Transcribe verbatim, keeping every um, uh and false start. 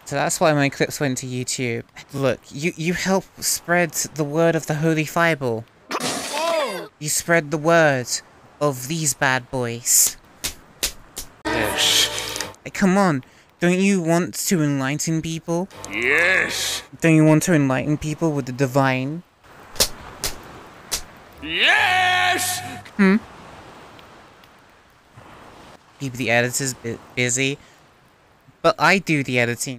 So that's why my clips went to YouTube. Look, you, you help spread the word of the Holy Thighble. You spread the word of these bad boys. Yes. Come on, don't you want to enlighten people? Yes. Don't you want to enlighten people with the divine? Yes! Hmm? Keep the editors bu busy. But I do the editing.